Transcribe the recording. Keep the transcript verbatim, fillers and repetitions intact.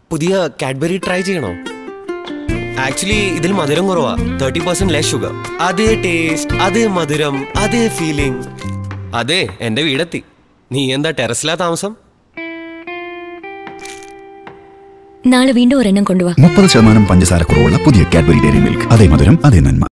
പുതിയ Cadbury try ചെയ്യണോ? Actually ഇതിൽ മധുരം കുറവാ, തേർട്ടി പെർസെന്റ് ലെസ് ഷുഗർ. അതേ ടേസ്റ്റ്, അതേ മധുരം, അതേ ഫീലിംഗ്. അതെ, എന്റെ വീടെത്തി. നീ എന്താ ടെറസിലാ താമസം? നാളെ വീണ്ടും ഒരെണ്ണം കൊണ്ടുപോവാ. മുപ്പത് ശതമാനം പഞ്ചസാര കുറവുള്ള പുതിയ കാഡ്ബറി ഡയറി മിൽക്ക്. അതേ മധുരം, അതേ നന്മ.